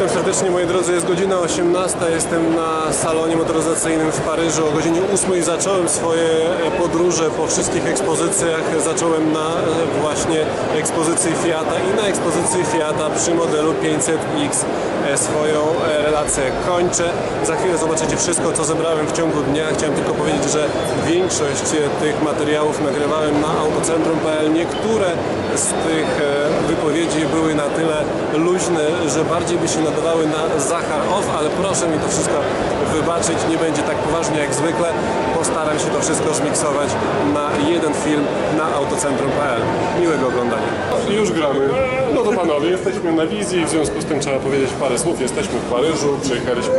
Witam serdecznie, moi drodzy, jest godzina 18, jestem na salonie motoryzacyjnym w Paryżu. O godzinie 8 zacząłem swoje podróże po wszystkich ekspozycjach. Zacząłem na właśnie ekspozycji Fiata i na ekspozycji Fiata przy modelu 500X swoją relację kończę. Za chwilę zobaczycie wszystko, co zebrałem w ciągu dnia. Chciałem tylko powiedzieć, że większość tych materiałów nagrywałem na autocentrum.pl. Niektóre z tych wypowiedzi były na tyle luźne, że bardziej by się nadawały na Zachar Off, ale proszę mi to wszystko wybaczyć, nie będzie tak poważnie jak zwykle. Postaram się to wszystko zmiksować na jeden film na autocentrum.pl. Miłego oglądania. I już gramy. No to panowie, jesteśmy na wizji, w związku z tym trzeba powiedzieć parę słów. Jesteśmy w Paryżu, przyjechaliśmy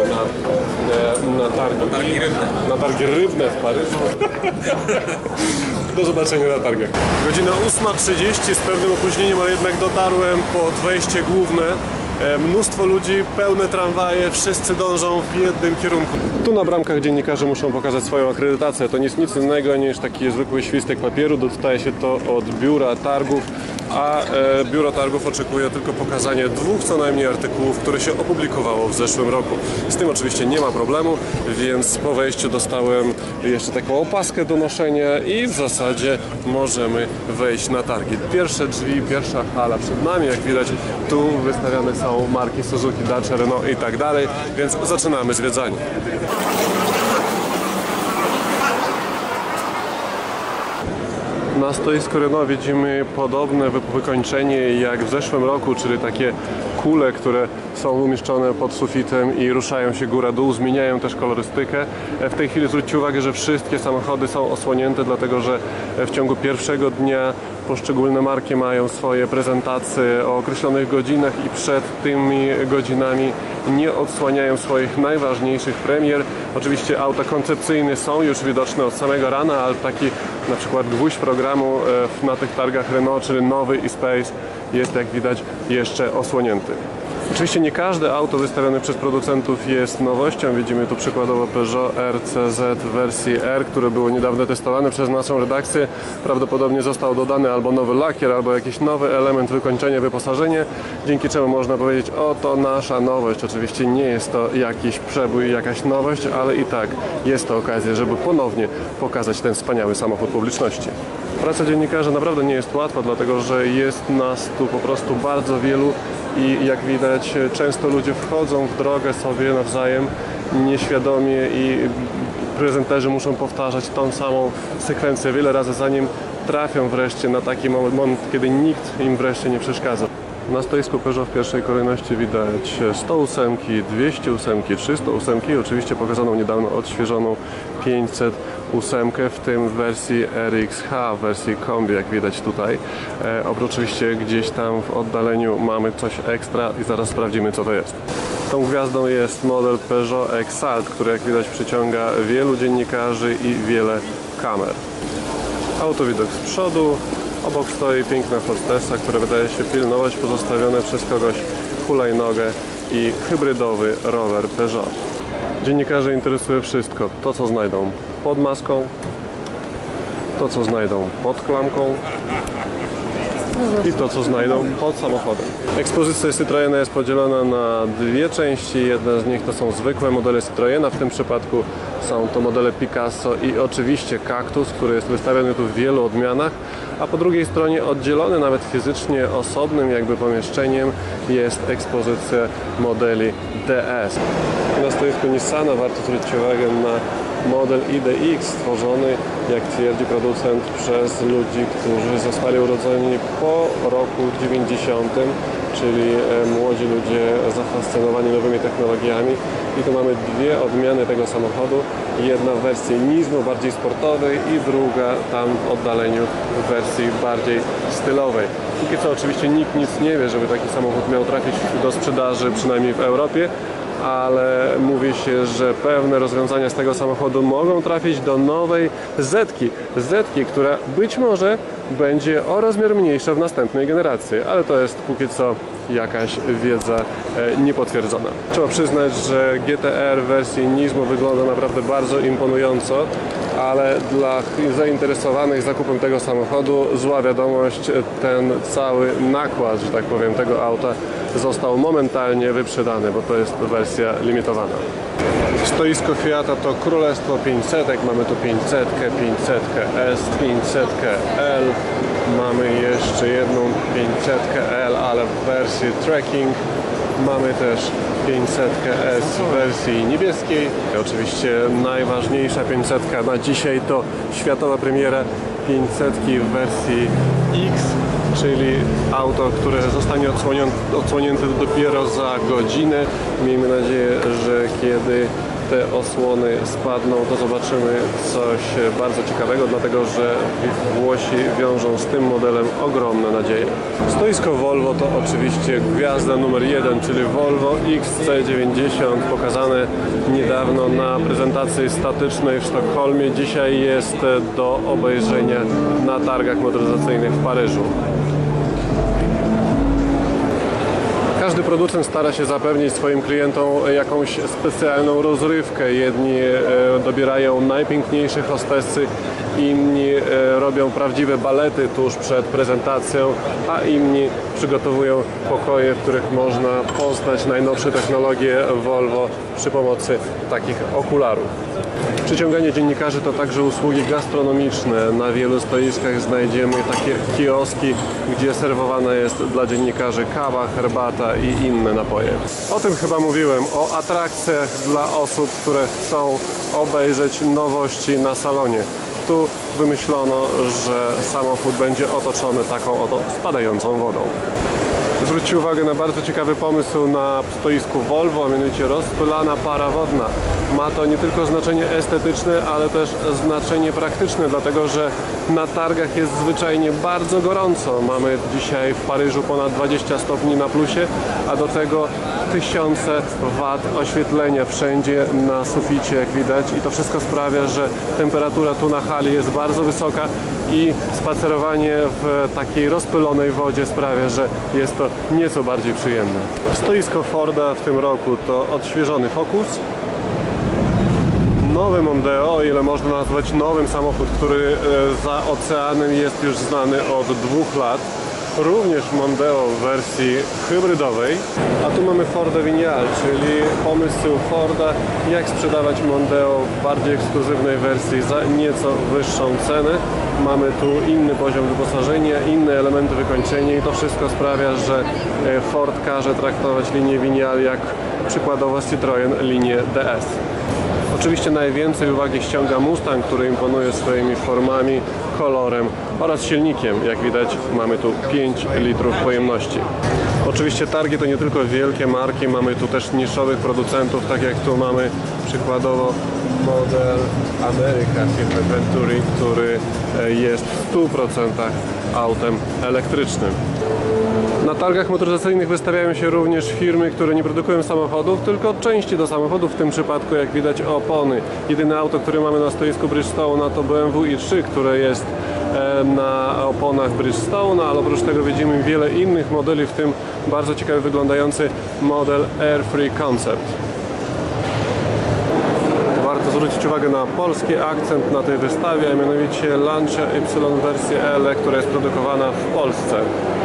na targi rybne w Paryżu. Do zobaczenia na targach. Godzina 8:30, z pewnym opóźnieniem, ale jednak dotarłem pod wejście główne. Mnóstwo ludzi, pełne tramwaje, wszyscy dążą w jednym kierunku. Tu na bramkach dziennikarze muszą pokazać swoją akredytację. To nie jest nic innego niż taki zwykły świstek papieru. Dostaje się to od biura targów, a biuro targów oczekuje tylko pokazanie dwóch co najmniej artykułów, które się opublikowało w zeszłym roku. Z tym oczywiście nie ma problemu, więc po wejściu dostałem jeszcze taką opaskę do noszenia i w zasadzie możemy wejść na targi. Pierwsze drzwi, pierwsza hala przed nami, jak widać tu wystawiane są marki Suzuki, Dacia, Renault i tak dalej, więc zaczynamy zwiedzanie. Na stoisku Renault widzimy podobne wykończenie jak w zeszłym roku, czyli takie kule, które są umieszczone pod sufitem i ruszają się góra-dół, zmieniają też kolorystykę. W tej chwili zwróćcie uwagę, że wszystkie samochody są osłonięte, dlatego że w ciągu pierwszego dnia poszczególne marki mają swoje prezentacje o określonych godzinach i przed tymi godzinami nie odsłaniają swoich najważniejszych premier. Oczywiście auta koncepcyjne są już widoczne od samego rana, ale taki na przykład gwóźdź programu na tych targach Renault, czyli nowy e-Space, jest jak widać jeszcze osłonięty. Oczywiście nie każde auto wystawione przez producentów jest nowością. Widzimy tu przykładowo Peugeot RCZ w wersji R, które było niedawno testowane przez naszą redakcję. Prawdopodobnie został dodany albo nowy lakier, albo jakiś nowy element wykończenia, wyposażenie, dzięki czemu można powiedzieć, oto nasza nowość. Oczywiście nie jest to jakiś przebój, jakaś nowość, ale i tak jest to okazja, żeby ponownie pokazać ten wspaniały samochód publiczności. Praca dziennikarza naprawdę nie jest łatwa, dlatego że jest nas tu po prostu bardzo wielu i jak widać często ludzie wchodzą w drogę sobie nawzajem nieświadomie i prezenterzy muszą powtarzać tą samą sekwencję wiele razy, zanim trafią wreszcie na taki moment, kiedy nikt im wreszcie nie przeszkadza. Na stoisku Peugeot w pierwszej kolejności widać 108, 208, 308 i oczywiście pokazaną niedawno odświeżoną 508, w tym w wersji RXH, w wersji kombi, jak widać tutaj. Oprócz oczywiście gdzieś tam w oddaleniu mamy coś ekstra i zaraz sprawdzimy, co to jest. Tą gwiazdą jest model Peugeot Exalt, który jak widać przyciąga wielu dziennikarzy i wiele kamer. Autowidok z przodu. Obok stoi piękna hostessa, która wydaje się pilnować pozostawione przez kogoś hulajnogę i hybrydowy rower Peugeot. Dziennikarzy interesuje wszystko. To, co znajdą pod maską, to, co znajdą pod klamką i to, co znajdą pod samochodem. Ekspozycja Citroena jest podzielona na dwie części. Jedna z nich to są zwykłe modele Citroena, w tym przypadku są to modele Picasso i oczywiście Cactus, który jest wystawiony tu w wielu odmianach, a po drugiej stronie oddzielony nawet fizycznie osobnym jakby pomieszczeniem jest ekspozycja modeli DS. Na stoisku Nissana warto zwrócić uwagę na model IDX stworzony, jak twierdzi producent, przez ludzi, którzy zostali urodzeni po roku 90, czyli młodzi ludzie zafascynowani nowymi technologiami. I tu mamy dwie odmiany tego samochodu. Jedna w wersji Nismo, bardziej sportowej, i druga tam w oddaleniu w wersji bardziej stylowej. Póki co oczywiście nikt nic nie wie, żeby taki samochód miał trafić do sprzedaży, przynajmniej w Europie, ale mówi się, że pewne rozwiązania z tego samochodu mogą trafić do nowej Zetki, która być może będzie o rozmiar mniejsza w następnej generacji, ale to jest póki co jakaś wiedza niepotwierdzona. Trzeba przyznać, że GTR w wersji Nismo wygląda naprawdę bardzo imponująco. ale dla zainteresowanych zakupem tego samochodu zła wiadomość, ten cały nakład, że tak powiem, tego auta został momentalnie wyprzedany, bo to jest wersja limitowana. Stoisko Fiata to królestwo 500, mamy tu 500, 500 S, 500 L, mamy jeszcze jedną 500 L, ale w wersji trekking. Mamy też 500 S w wersji niebieskiej. Oczywiście najważniejsza 500 na dzisiaj to światowa premiera 500 w wersji X, czyli auto, które zostanie odsłonięte dopiero za godzinę. Miejmy nadzieję, że kiedy te osłony spadną, to zobaczymy coś bardzo ciekawego, dlatego że Włosi wiążą z tym modelem ogromne nadzieje. Stoisko Volvo to oczywiście gwiazda numer 1, czyli Volvo XC90, pokazane niedawno na prezentacji statycznej w Sztokholmie. Dzisiaj jest do obejrzenia na targach motoryzacyjnych w Paryżu. Każdy producent stara się zapewnić swoim klientom jakąś specjalną rozrywkę. Jedni dobierają najpiękniejsze hostessy, inni robią prawdziwe balety tuż przed prezentacją, a inni przygotowują pokoje, w których można poznać najnowsze technologie Volvo przy pomocy takich okularów. Przyciąganie dziennikarzy to także usługi gastronomiczne. Na wielu stoiskach znajdziemy takie kioski, gdzie serwowana jest dla dziennikarzy kawa, herbata i inne napoje. O tym chyba mówiłem, o atrakcjach dla osób, które chcą obejrzeć nowości na salonie. Tu wymyślono, że samochód będzie otoczony taką oto spadającą wodą. Zwróćcie uwagę na bardzo ciekawy pomysł na stoisku Volvo, a mianowicie rozpylana para wodna. Ma to nie tylko znaczenie estetyczne, ale też znaczenie praktyczne, dlatego że na targach jest zwyczajnie bardzo gorąco. Mamy dzisiaj w Paryżu ponad 20 stopni na plusie, a do tego tysiące wat oświetlenia wszędzie na suficie, jak widać, i to wszystko sprawia, że temperatura tu na hali jest bardzo wysoka i spacerowanie w takiej rozpylonej wodzie sprawia, że jest to nieco bardziej przyjemne. Stoisko Forda w tym roku to odświeżony Focus, nowy Mondeo, o ile można nazwać nowym samochód, który za oceanem jest już znany od 2 lat. Również Mondeo w wersji hybrydowej, a tu mamy Forda Vignale, czyli pomysł Forda, jak sprzedawać Mondeo w bardziej ekskluzywnej wersji za nieco wyższą cenę. Mamy tu inny poziom wyposażenia, inne elementy wykończenia i to wszystko sprawia, że Ford każe traktować linię Vignale jak przykładowo Citroën linię DS. Oczywiście najwięcej uwagi ściąga Mustang, który imponuje swoimi formami, kolorem oraz silnikiem. Jak widać, mamy tu 5 litrów pojemności. Oczywiście targi to nie tylko wielkie marki, mamy tu też niszowych producentów, tak jak tu mamy przykładowo model America firmy Venturi, który jest w 100% autem elektrycznym. Na targach motoryzacyjnych wystawiają się również firmy, które nie produkują samochodów, tylko części do samochodów, w tym przypadku jak widać opony. Jedyne auto, które mamy na stoisku Bridgestone to BMW i3, które jest na oponach Bridgestone, ale oprócz tego widzimy wiele innych modeli, w tym bardzo ciekawy wyglądający model Airfree Concept. Warto zwrócić uwagę na polski akcent na tej wystawie, a mianowicie Lancia Y wersję L, która jest produkowana w Polsce.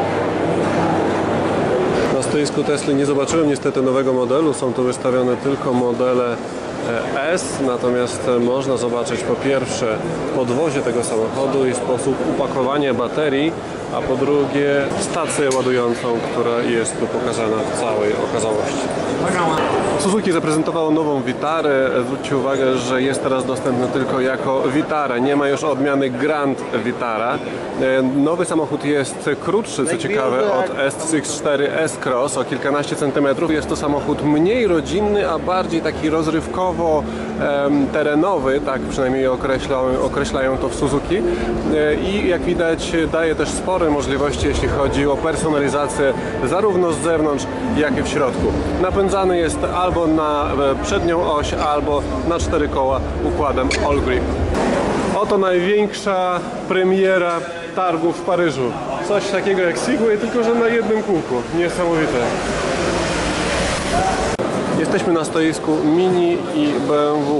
Na stoisku Tesla nie zobaczyłem niestety nowego modelu, są tu wystawione tylko modele S, natomiast można zobaczyć po pierwsze podwozie tego samochodu i sposób upakowania baterii, a po drugie stację ładującą, która jest tu pokazana w całej okazałości. Suzuki zaprezentowało nową Vitarę. Zwróćcie uwagę, że jest teraz dostępny tylko jako Vitara. Nie ma już odmiany Grand Vitara. Nowy samochód jest krótszy, co ciekawe, od S64 S-Cross o kilkanaście centymetrów. Jest to samochód mniej rodzinny, a bardziej taki rozrywkowo terenowy, tak przynajmniej określają to w Suzuki. I jak widać daje też spore możliwości, jeśli chodzi o personalizację zarówno z zewnątrz, jak i w środku. Napędzany jest albo na przednią oś, albo na 4 koła układem All Grip. Oto największa premiera targów w Paryżu. Coś takiego jak Segway, tylko że na jednym kółku. Niesamowite. Jesteśmy na stoisku Mini i BMW.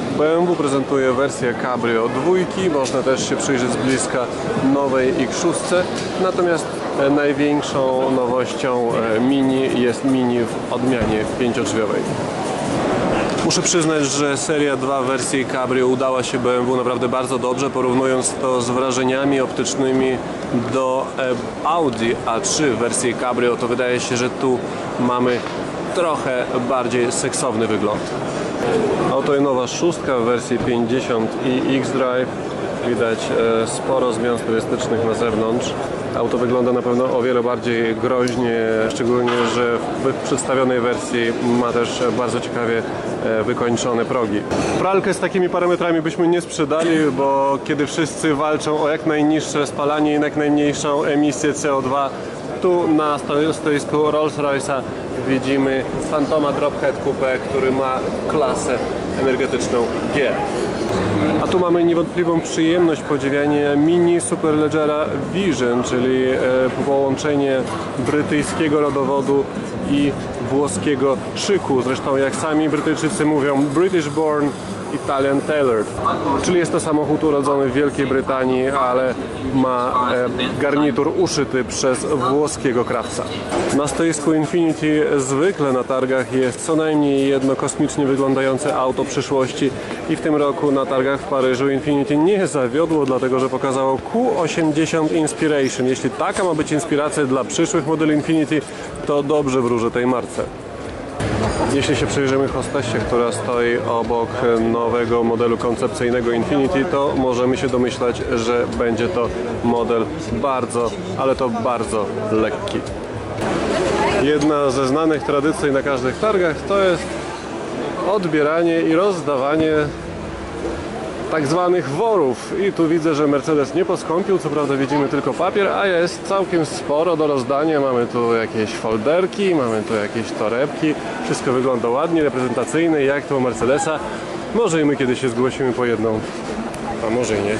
BMW prezentuje wersję Cabrio dwójki, można też się przyjrzeć z bliska nowej X6, natomiast największą nowością Mini jest Mini w odmianie 5-drzwiowej. Muszę przyznać, że seria 2 wersji Cabrio udała się BMW naprawdę bardzo dobrze, porównując to z wrażeniami optycznymi do Audi A3 wersji Cabrio, to wydaje się, że tu mamy trochę bardziej seksowny wygląd. Oto nowa 6 w wersji 50 i X-Drive. Widać sporo zmian stylistycznych na zewnątrz. Auto wygląda na pewno o wiele bardziej groźnie, szczególnie, że w przedstawionej wersji ma też bardzo ciekawie wykończone progi. Pralkę z takimi parametrami byśmy nie sprzedali, bo kiedy wszyscy walczą o jak najniższe spalanie i jak najmniejszą emisję CO2, tu na stoisku Rolls-Royce'a widzimy Fantoma Drophead Coupe, który ma klasę energetyczną G. A tu mamy niewątpliwą przyjemność podziwiania Mini Superleggera Vision, czyli połączenie brytyjskiego rodowodu i włoskiego szyku. Zresztą jak sami Brytyjczycy mówią, British born, Italian tailored. Czyli jest to samochód urodzony w Wielkiej Brytanii, ale ma garnitur uszyty przez włoskiego krawca. Na stoisku Infiniti zwykle na targach jest co najmniej jedno kosmicznie wyglądające auto przyszłości i w tym roku na targach w Paryżu Infiniti nie zawiodło, dlatego że pokazało Q80 Inspiration. Jeśli taka ma być inspiracja dla przyszłych modeli Infiniti, to dobrze wróży tej marce. Jeśli się przyjrzymy hostessie, która stoi obok nowego modelu koncepcyjnego Infiniti, to możemy się domyślać, że będzie to model bardzo, ale to bardzo lekki. Jedna ze znanych tradycji na każdych targach to jest odbieranie i rozdawanie tak zwanych worów. I tu widzę, że Mercedes nie poskąpił, co prawda widzimy tylko papier, a jest całkiem sporo do rozdania. Mamy tu jakieś folderki, mamy tu jakieś torebki. Wszystko wygląda ładnie, reprezentacyjnie, jak to u Mercedesa. Może i my kiedyś się zgłosimy po jedną, a może i nie.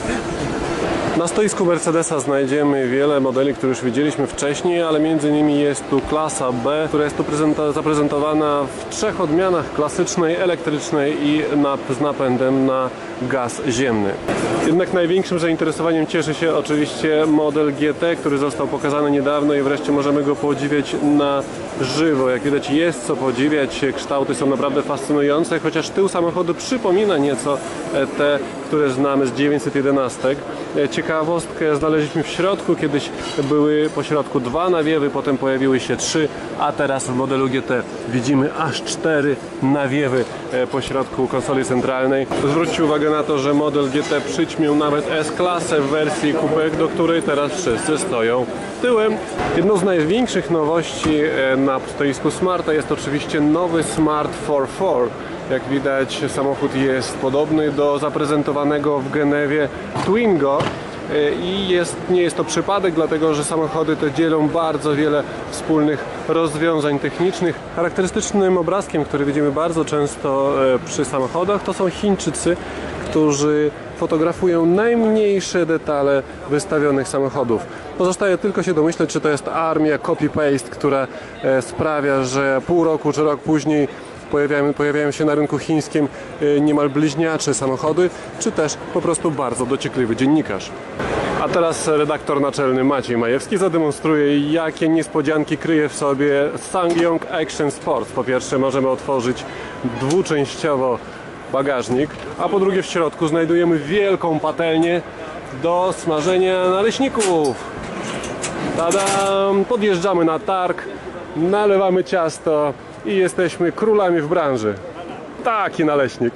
Na stoisku Mercedesa znajdziemy wiele modeli, które już widzieliśmy wcześniej, ale między innymi jest tu klasa B, która jest tu zaprezentowana w 3 odmianach: klasycznej, elektrycznej i z napędem na gaz ziemny. Jednak największym zainteresowaniem cieszy się oczywiście model GT, który został pokazany niedawno i wreszcie możemy go podziwiać na żywo. Jak widać, jest co podziwiać, kształty są naprawdę fascynujące, chociaż tył samochodu przypomina nieco te, które znamy z 911. Ciekawostkę znaleźliśmy w środku, kiedyś były po środku 2 nawiewy, potem pojawiły się 3, a teraz w modelu GT widzimy aż 4 nawiewy po środku konsoli centralnej. Zwróćcie uwagę na to, że model GT przyćmił nawet S-klasę w wersji coupe, do której teraz wszyscy stoją tyłem. Jedną z największych nowości na stoisku Smarta jest oczywiście nowy Smart 4x4. Jak widać, samochód jest podobny do zaprezentowanego w Genewie Twingo i nie jest to przypadek, dlatego że samochody te dzielą bardzo wiele wspólnych rozwiązań technicznych. Charakterystycznym obrazkiem, który widzimy bardzo często przy samochodach, to są Chińczycy, którzy fotografują najmniejsze detale wystawionych samochodów. Pozostaje tylko się domyśleć, czy to jest armia copy-paste, która sprawia, że pół roku czy rok później pojawiają się na rynku chińskim niemal bliźniacze samochody, czy też po prostu bardzo dociekliwy dziennikarz. A teraz redaktor naczelny Maciej Majewski zademonstruje, jakie niespodzianki kryje w sobie SsangYong Action Sports. Po pierwsze, możemy otworzyć dwuczęściowo bagażnik, a po drugie w środku znajdujemy wielką patelnię do smażenia naleśników. Tadam! Podjeżdżamy na targ, nalewamy ciasto i jesteśmy królami w branży. Taki naleśnik.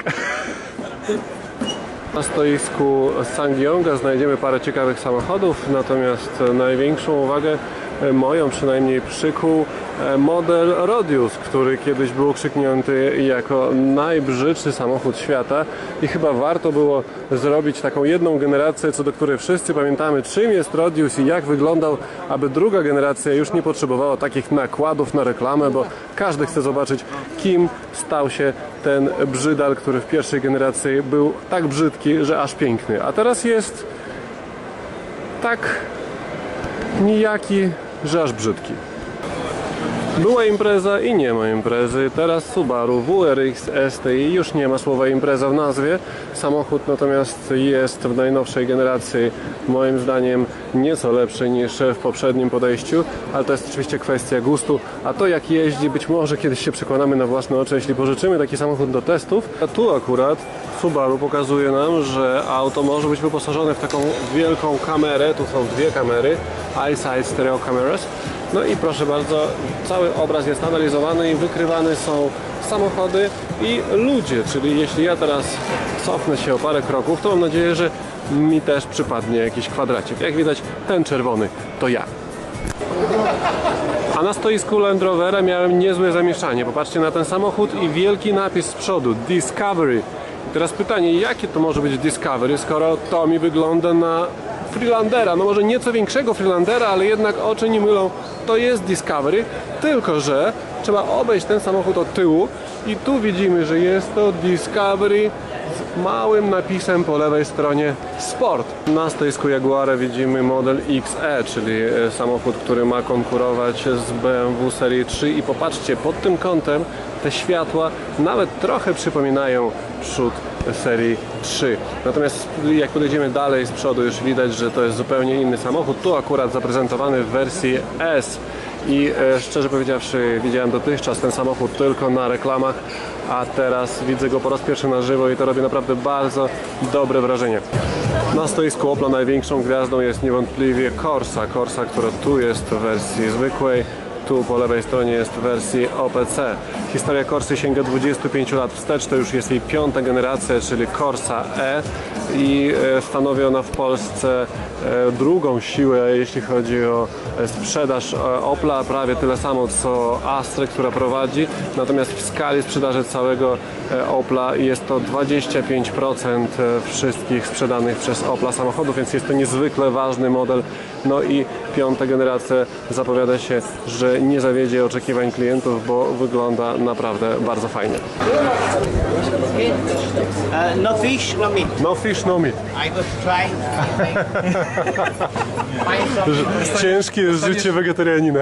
Na stoisku SsangYonga znajdziemy parę ciekawych samochodów, natomiast największą uwagę moją przynajmniej przykuł model Rodius, który kiedyś był okrzyknięty jako najbrzydszy samochód świata i chyba warto było zrobić taką jedną generację, co do której wszyscy pamiętamy, czym jest Rodius i jak wyglądał, aby druga generacja już nie potrzebowała takich nakładów na reklamę, bo każdy chce zobaczyć, kim stał się ten brzydal, który w pierwszej generacji był tak brzydki, że aż piękny, a teraz jest tak nijaki, że aż brzydki. Była impreza i nie ma imprezy. Teraz Subaru WRX STI już nie ma słowa impreza w nazwie. Samochód natomiast jest w najnowszej generacji moim zdaniem nieco lepszy niż w poprzednim podejściu, ale to jest oczywiście kwestia gustu, a to jak jeździ być może kiedyś się przekonamy na własne oczy, jeśli pożyczymy taki samochód do testów. A tu akurat Subaru pokazuje nam, że auto może być wyposażone w taką wielką kamerę. Tu są dwie kamery, EyeSight Stereo Cameras. No i proszę bardzo, cały obraz jest analizowany i wykrywane są samochody i ludzie, czyli jeśli ja teraz cofnę się o parę kroków, to mam nadzieję, że mi też przypadnie jakiś kwadracik. Jak widać, ten czerwony to ja. A na stoisku Land Rovera miałem niezłe zamieszanie. Popatrzcie na ten samochód i wielki napis z przodu Discovery. I teraz pytanie, jakie to może być Discovery, skoro to mi wygląda na Freelandera, no może nieco większego Freelandera, ale jednak oczy nie mylą, to jest Discovery, tylko że trzeba obejść ten samochód od tyłu i tu widzimy, że jest to Discovery z małym napisem po lewej stronie Sport. Na stoisku Jaguara widzimy model XE, czyli samochód, który ma konkurować z BMW serii 3 i popatrzcie, pod tym kątem te światła nawet trochę przypominają przód serii 3. Natomiast jak podejdziemy dalej z przodu, już widać, że to jest zupełnie inny samochód. Tu akurat zaprezentowany w wersji S. I szczerze powiedziawszy, widziałem dotychczas ten samochód tylko na reklamach, a teraz widzę go po raz pierwszy na żywo i to robi naprawdę bardzo dobre wrażenie. Na stoisku Opla największą gwiazdą jest niewątpliwie Corsa. Corsa, która tu jest w wersji zwykłej. Tu po lewej stronie jest w wersji OPC. Historia Corsy sięga 25 lat wstecz, to już jest jej piąta generacja, czyli Corsa E i stanowi ona w Polsce drugą siłę, jeśli chodzi o sprzedaż Opla, prawie tyle samo co Astra, która prowadzi, natomiast w skali sprzedaży całego Opla jest to 25% wszystkich sprzedanych przez Opla samochodów, więc jest to niezwykle ważny model. No i piąta generacja zapowiada się, że nie zawiedzie oczekiwań klientów, bo wygląda naprawdę bardzo fajnie. No fish, no meat. No fish, no meat. I was trying. Ciężkie jest życie wegetarianina.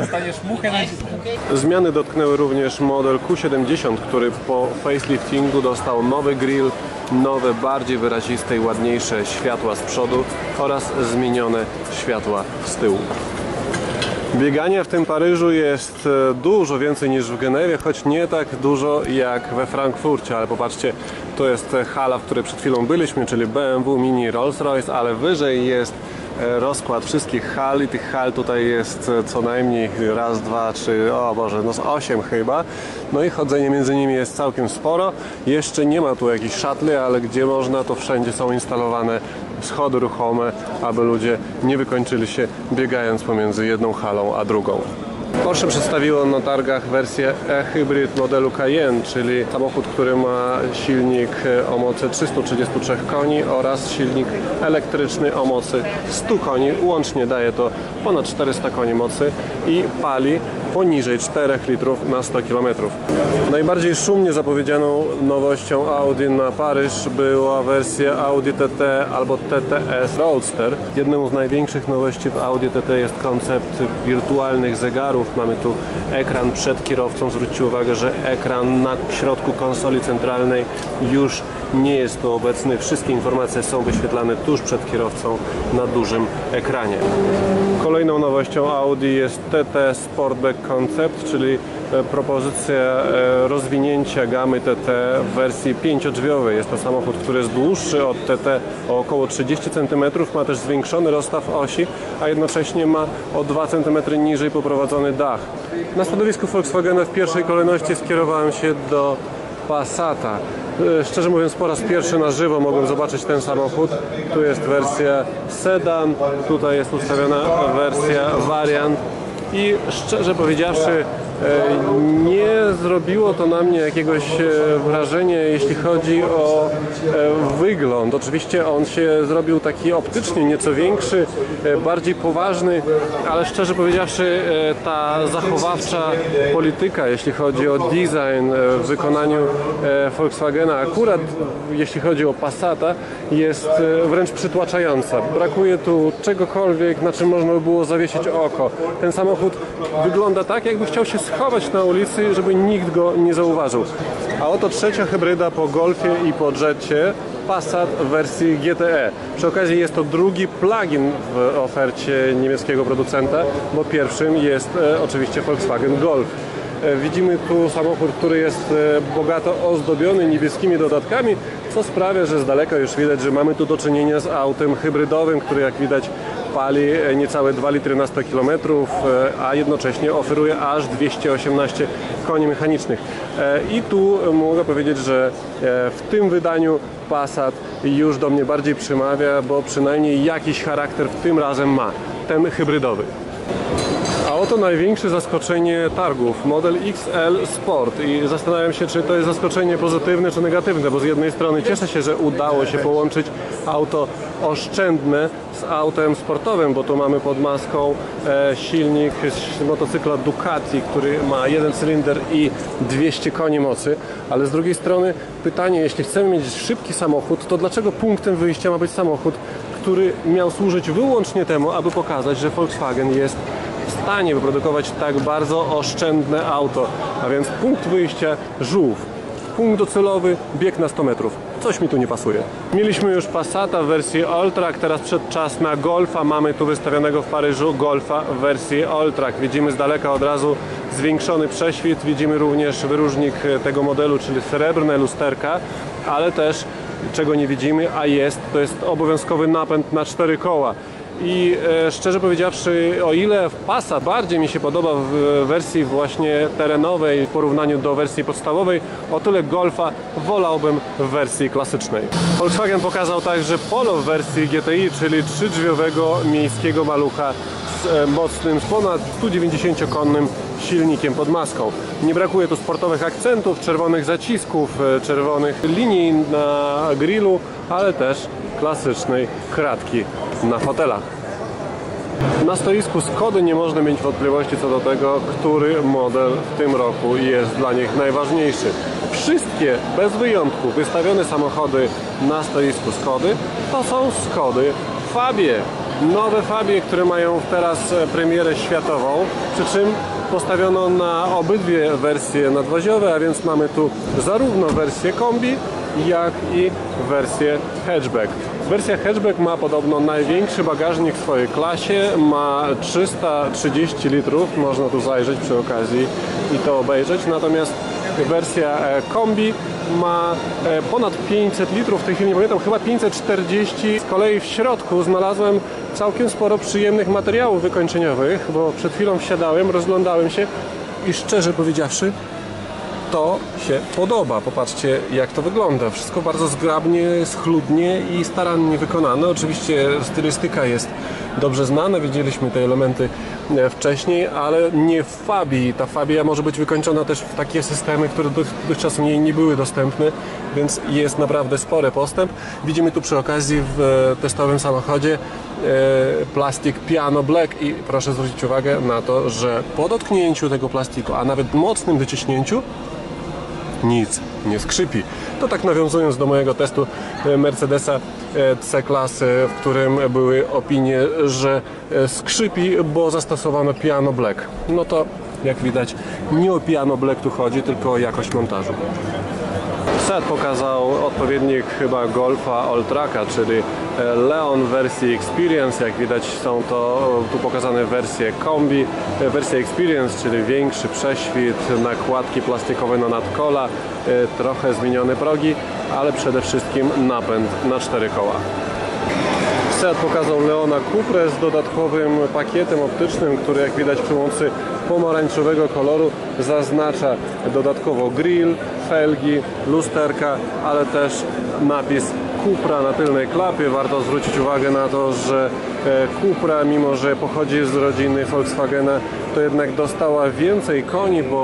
Zmiany dotknęły również model Q70, który po faceliftingu dostał nowy grill, nowe, bardziej wyraziste i ładniejsze światła z przodu oraz zmienione światła z tyłu. Biegania w tym Paryżu jest dużo więcej niż w Genewie, choć nie tak dużo jak we Frankfurcie, ale popatrzcie, to jest hala, w której przed chwilą byliśmy, czyli BMW, Mini, Rolls-Royce, ale wyżej jest rozkład wszystkich hal i tych hal tutaj jest co najmniej raz, dwa, trzy, o Boże, no z 8 chyba. No i chodzenie między nimi jest całkiem sporo. Jeszcze nie ma tu jakichś szatli, ale gdzie można, to wszędzie są instalowane schody ruchome, aby ludzie nie wykończyli się biegając pomiędzy jedną halą a drugą. Porsche przedstawiło na targach wersję e-hybrid modelu Cayenne, czyli samochód, który ma silnik o mocy 333 koni oraz silnik elektryczny o mocy 100 koni. Łącznie daje to ponad 400 koni mocy i pali poniżej 4 litrów na 100 km. Najbardziej szumnie zapowiedzianą nowością Audi na Paryż była wersja Audi TT albo TTS Roadster. Jedną z największych nowości w Audi TT jest koncept wirtualnych zegarów. Mamy tu ekran przed kierowcą. Zwróćcie uwagę, że ekran na środku konsoli centralnej już nie jest tu obecny. Wszystkie informacje są wyświetlane tuż przed kierowcą na dużym ekranie. Kolejną nowością Audi jest TT Sportback Concept, czyli propozycja rozwinięcia gamy TT w wersji 5-drzwiowej. Jest to samochód, który jest dłuższy od TT o około 30 cm, ma też zwiększony rozstaw osi, a jednocześnie ma o 2 cm niżej poprowadzony dach. Na stanowisku Volkswagena w pierwszej kolejności skierowałem się do Passata. Szczerze mówiąc, po raz pierwszy na żywo mogłem zobaczyć ten samochód. Tu jest wersja sedan, tutaj jest ustawiona wersja variant i szczerze powiedziawszy nie zrobiło to na mnie jakiegoś wrażenia, jeśli chodzi o wygląd. Oczywiście on się zrobił taki optycznie nieco większy, bardziej poważny, ale szczerze powiedziawszy ta zachowawcza polityka, jeśli chodzi o design w wykonaniu Volkswagena, akurat jeśli chodzi o Passata, jest wręcz przytłaczająca. Brakuje tu czegokolwiek, na czym można by było zawiesić oko. Ten samochód wygląda tak, jakby chciał się schować na ulicy, żeby nikt go nie zauważył. A oto trzecia hybryda po Golfie i po Jetcie, Passat w wersji GTE. Przy okazji jest to drugi plug-in w ofercie niemieckiego producenta, bo pierwszym jest oczywiście Volkswagen Golf. Widzimy tu samochód, który jest bogato ozdobiony niebieskimi dodatkami, co sprawia, że z daleka już widać, że mamy tu do czynienia z autem hybrydowym, który jak widać pali niecałe 2 litry na 100 km, a jednocześnie oferuje aż 218 koni mechanicznych. I tu mogę powiedzieć, że w tym wydaniu Passat już do mnie bardziej przemawia, bo przynajmniej jakiś charakter w tym razem ma, ten hybrydowy. A oto największe zaskoczenie targów, model XL Sport, i zastanawiam się, czy to jest zaskoczenie pozytywne czy negatywne, bo z jednej strony cieszę się, że udało się połączyć auto oszczędne z autem sportowym, bo tu mamy pod maską silnik z motocykla Ducati, który ma jeden cylinder i 200 koni mocy, ale z drugiej strony pytanie, jeśli chcemy mieć szybki samochód, to dlaczego punktem wyjścia ma być samochód, który miał służyć wyłącznie temu, aby pokazać, że Volkswagen jest w stanie wyprodukować tak bardzo oszczędne auto, a więc punkt wyjścia Żółw, punkt docelowy bieg na 100 metrów. Coś mi tu nie pasuje. Mieliśmy już Passata w wersji Alltrack, teraz przyszedł czas na Golfa. Mamy tu wystawionego w Paryżu Golfa w wersji Alltrack. Widzimy z daleka od razu zwiększony prześwit, widzimy również wyróżnik tego modelu, czyli srebrne lusterka, ale też czego nie widzimy, a to jest obowiązkowy napęd na 4 koła. I szczerze powiedziawszy, o ile Passat bardziej mi się podoba w wersji właśnie terenowej w porównaniu do wersji podstawowej, o tyle Golfa wolałbym w wersji klasycznej. Volkswagen pokazał także Polo w wersji GTI, czyli 3-drzwiowego miejskiego malucha z mocnym, z ponad 190-konnym silnikiem pod maską. Nie brakuje tu sportowych akcentów, czerwonych zacisków, czerwonych linii na grillu, ale też klasycznej kratki na fotelach. Na stoisku Skody nie można mieć wątpliwości co do tego, który model w tym roku jest dla nich najważniejszy. Wszystkie, bez wyjątku, wystawione samochody na stoisku Skody to są Skody Fabie. Nowe Fabie, które mają teraz premierę światową, przy czym postawiono na obydwie wersje nadwoziowe, a więc mamy tu zarówno wersję kombi, jak i wersję hatchback. Wersja hatchback ma podobno największy bagażnik w swojej klasie, ma 330 litrów, można tu zajrzeć przy okazji i to obejrzeć, natomiast wersja kombi ma ponad 500 litrów, w tej chwili nie pamiętam, chyba 540. Z kolei w środku znalazłem całkiem sporo przyjemnych materiałów wykończeniowych, bo przed chwilą wsiadałem, rozglądałem się i szczerze powiedziawszy, to się podoba. Popatrzcie, jak to wygląda. Wszystko bardzo zgrabnie, schludnie i starannie wykonane. Oczywiście stylistyka jest dobrze znana, widzieliśmy te elementy wcześniej, ale nie w Fabii. Ta Fabia może być wykończona też w takie systemy, które dotychczas jej nie były dostępne, więc jest naprawdę spory postęp. Widzimy tu przy okazji w testowym samochodzie plastik Piano Black i proszę zwrócić uwagę na to, że po dotknięciu tego plastiku, a nawet mocnym dociśnięciu, nic nie skrzypi. To tak nawiązując do mojego testu Mercedesa C-klasy, w którym były opinie, że skrzypi, bo zastosowano Piano Black. No to jak widać nie o Piano Black tu chodzi, tylko o jakość montażu. Seat pokazał odpowiednik chyba Golfa Alltracka, czyli Leon w wersji Experience. Jak widać są to tu pokazane wersje kombi. Wersja Experience, czyli większy prześwit, nakładki plastikowe na nadkola, trochę zmienione progi, ale przede wszystkim napęd na 4 koła. Seat pokazał Leona Cuprę z dodatkowym pakietem optycznym, który jak widać przy pomocy pomarańczowego koloru zaznacza dodatkowo grill, felgi, lusterka, ale też napis Cupra na tylnej klapie. Warto zwrócić uwagę na to, że Cupra, mimo że pochodzi z rodziny Volkswagena, to jednak dostała więcej koni, bo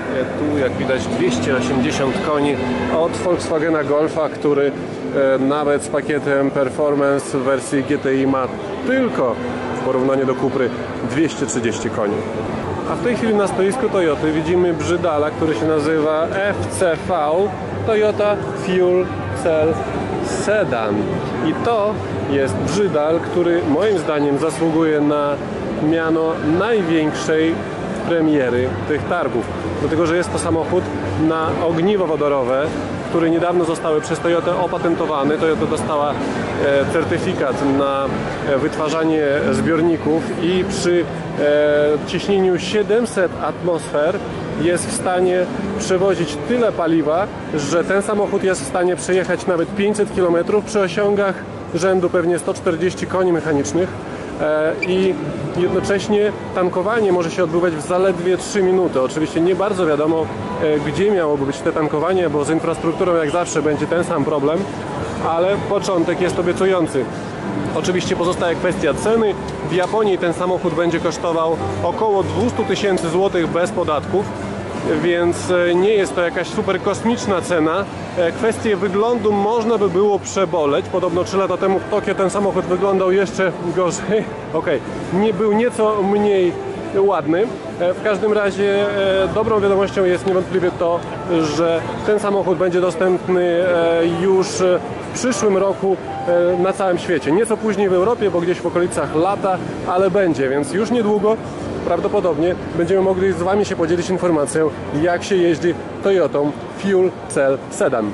Tu jak widać 280 koni od Volkswagena Golfa, który nawet z pakietem Performance w wersji GTI ma tylko w porównaniu do Cupry 230 koni. A w tej chwili na stoisku Toyoty widzimy brzydala, który się nazywa FCV Toyota Fuel Cell Sedan. I to jest brzydal, który moim zdaniem zasługuje na miano największej premiery tych targów. Dlatego, że jest to samochód na ogniwo wodorowe, które niedawno zostały przez Toyotę opatentowane. Toyota dostała certyfikat na wytwarzanie zbiorników i przy ciśnieniu 700 atmosfer jest w stanie przewozić tyle paliwa, że ten samochód jest w stanie przejechać nawet 500 km przy osiągach rzędu pewnie 140 koni mechanicznych i jednocześnie tankowanie może się odbywać w zaledwie 3 minuty. Oczywiście nie bardzo wiadomo, gdzie miałoby być te tankowanie, bo z infrastrukturą jak zawsze będzie ten sam problem, ale początek jest obiecujący. Oczywiście pozostaje kwestia ceny. W Japonii ten samochód będzie kosztował około 200 000 złotych bez podatków, więc nie jest to jakaś super kosmiczna cena. Kwestię wyglądu można by było przeboleć. Podobno 3 lata temu w Tokio ten samochód wyglądał jeszcze gorzej. Nie był nieco mniej ładny. W każdym razie dobrą wiadomością jest niewątpliwie to, że ten samochód będzie dostępny już w przyszłym roku na całym świecie. Nieco później w Europie, bo gdzieś w okolicach lata, ale będzie, więc już niedługo prawdopodobnie będziemy mogli z Wami się podzielić informacją, jak się jeździ Toyotą Fuel Cell Sedan.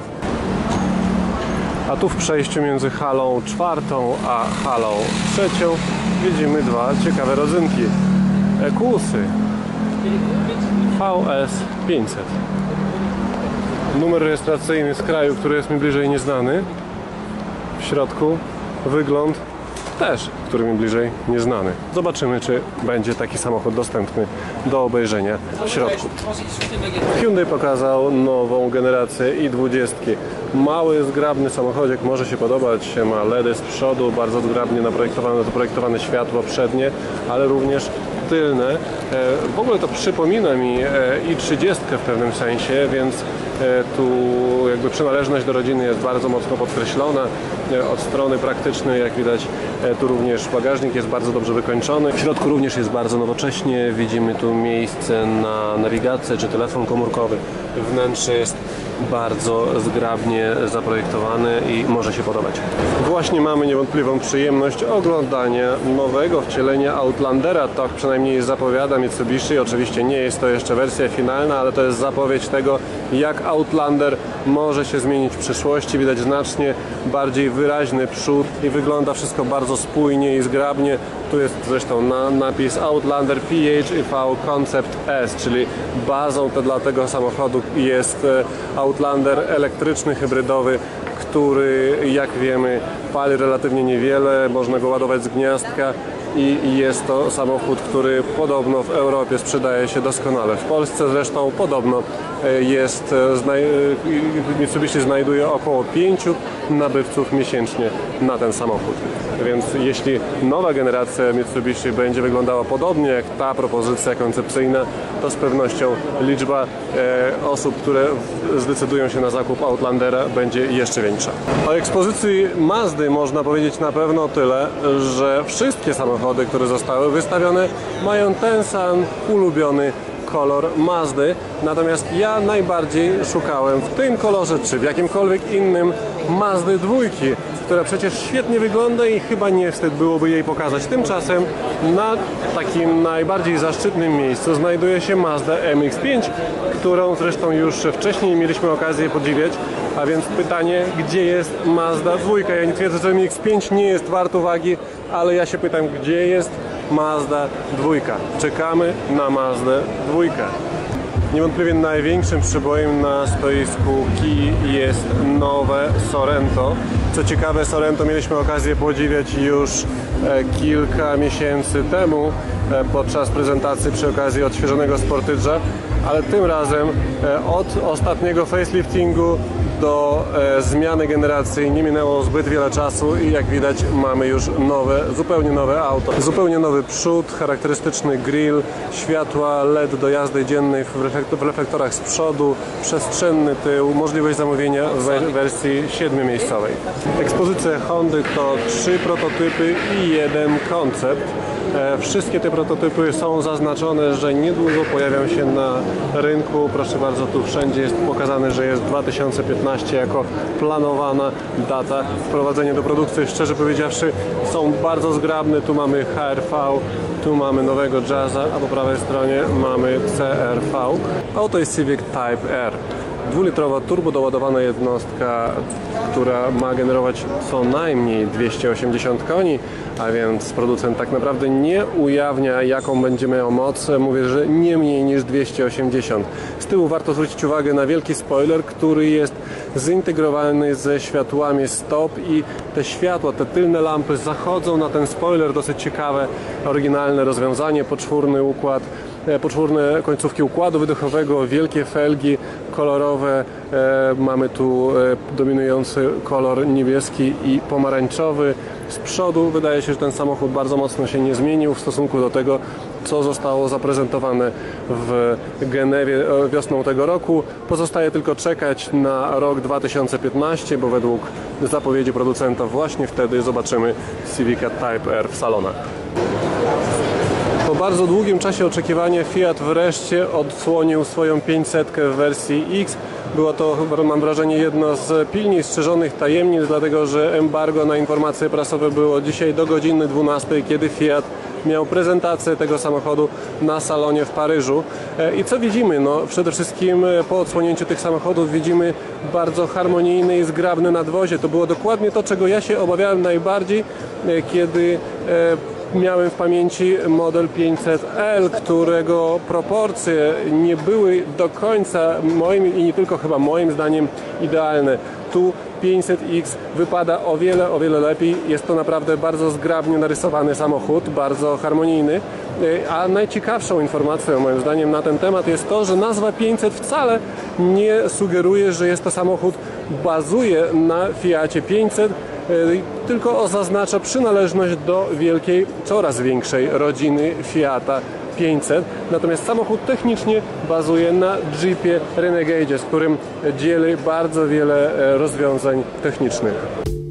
A tu w przejściu między halą 4 a halą 3 widzimy dwa ciekawe rodzynki. Equusy VS500. Numer rejestracyjny z kraju, który jest mi bliżej nieznany. W środku wygląd też, który mi bliżej nieznany. Zobaczymy, czy będzie taki samochód dostępny do obejrzenia w środku. Hyundai pokazał nową generację i20. Mały, zgrabny samochodzik, może się podobać. Ma LEDy z przodu, bardzo zgrabnie doprojektowane światło przednie, ale również tylne. W ogóle to przypomina mi i30 w pewnym sensie, więc tu jakby przynależność do rodziny jest bardzo mocno podkreślona. Od strony praktycznej, jak widać, tu również bagażnik jest bardzo dobrze wykończony. W środku również jest bardzo nowocześnie. Widzimy tu miejsce na nawigację czy telefon komórkowy. Wnętrze jest bardzo zgrabnie zaprojektowane i może się podobać. Właśnie mamy niewątpliwą przyjemność oglądania nowego wcielenia Outlandera. Tak przynajmniej zapowiada Mitsubishi. Oczywiście nie jest to jeszcze wersja finalna, ale to jest zapowiedź tego, jak Outlander może się zmienić w przyszłości. Widać znacznie bardziej wyraźny przód i wygląda wszystko bardzo spójnie i zgrabnie. Tu jest zresztą napis Outlander PHEV Concept S, czyli bazą dla tego samochodu jest Outlander elektryczny, hybrydowy, który, jak wiemy, pali relatywnie niewiele, można go ładować z gniazdka i jest to samochód, który podobno w Europie sprzedaje się doskonale. W Polsce zresztą podobno Mitsubishi znajduje około 5 nabywców miesięcznie na ten samochód. Więc jeśli nowa generacja Mitsubishi będzie wyglądała podobnie jak ta propozycja koncepcyjna, to z pewnością liczba osób, które zdecydują się na zakup Outlandera, będzie jeszcze większa. O ekspozycji Mazdy można powiedzieć na pewno tyle, że wszystkie samochody, które zostały wystawione, mają ten sam ulubiony kolor Mazdy, natomiast ja najbardziej szukałem w tym kolorze, czy w jakimkolwiek innym Mazdy 2, która przecież świetnie wygląda i chyba nie wstyd byłoby jej pokazać. Tymczasem na takim najbardziej zaszczytnym miejscu znajduje się Mazda MX-5, którą zresztą już wcześniej mieliśmy okazję podziwiać, a więc pytanie, gdzie jest Mazda 2? Ja nie twierdzę, że MX-5 nie jest wart uwagi, ale ja się pytam, gdzie jest Mazda 2. Czekamy na Mazdę 2. Niewątpliwie największym przybojem na stoisku Kia jest nowe Sorento. Co ciekawe, Sorento mieliśmy okazję podziwiać już kilka miesięcy temu podczas prezentacji przy okazji odświeżonego Sportage'a, ale tym razem od ostatniego faceliftingu do zmiany generacji nie minęło zbyt wiele czasu i jak widać mamy już zupełnie nowe auto. Zupełnie nowy przód, charakterystyczny grill, światła LED do jazdy dziennej w reflektorach z przodu, przestrzenny tył, możliwość zamówienia w wersji 7-miejscowej. Ekspozycja Hondy to 3 prototypy i 1 koncept. Wszystkie te prototypy są zaznaczone, że niedługo pojawią się na rynku. Proszę bardzo, tu wszędzie jest pokazane, że jest 2015 jako planowana data wprowadzenia do produkcji. Szczerze powiedziawszy, są bardzo zgrabne. Tu mamy HR-V, tu mamy nowego Jazza, a po prawej stronie mamy CR-V. Auto jest Civic Type R. 2-litrowa turbodoładowana jednostka, która ma generować co najmniej 280 koni, a więc producent tak naprawdę nie ujawnia, jaką będzie miał moc. Mówię, że nie mniej niż 280. Z tyłu warto zwrócić uwagę na wielki spoiler, który jest zintegrowany ze światłami stop i te światła, te tylne lampy zachodzą na ten spoiler. Dosyć ciekawe, oryginalne rozwiązanie, poczwórne końcówki układu wydechowego, wielkie felgi kolorowe. Mamy tu dominujący kolor niebieski i pomarańczowy. Z przodu wydaje się, że ten samochód bardzo mocno się nie zmienił w stosunku do tego, co zostało zaprezentowane w Genewie wiosną tego roku. Pozostaje tylko czekać na rok 2015, bo według zapowiedzi producenta właśnie wtedy zobaczymy Civica Type R w salonach. Po bardzo długim czasie oczekiwania Fiat wreszcie odsłonił swoją 500 w wersji X. Było to, mam wrażenie, jedno z pilniej strzeżonych tajemnic, dlatego że embargo na informacje prasowe było dzisiaj do godziny 12, kiedy Fiat miał prezentację tego samochodu na salonie w Paryżu. I co widzimy? No, przede wszystkim po odsłonięciu tych samochodów widzimy bardzo harmonijne i zgrabne nadwozie. To było dokładnie to, czego ja się obawiałem najbardziej, kiedy miałem w pamięci model 500L, którego proporcje nie były do końca moim i nie tylko chyba moim zdaniem idealne. Tu 500X wypada o wiele lepiej. Jest to naprawdę bardzo zgrabnie narysowany samochód, bardzo harmonijny. A najciekawszą informacją moim zdaniem na ten temat jest to, że nazwa 500 wcale nie sugeruje, że jest to samochód, bazuje na Fiacie 500, tylko zaznacza przynależność do wielkiej, coraz większej rodziny Fiata 500. Natomiast samochód technicznie bazuje na Jeepie Renegade, z którym dzieli bardzo wiele rozwiązań technicznych.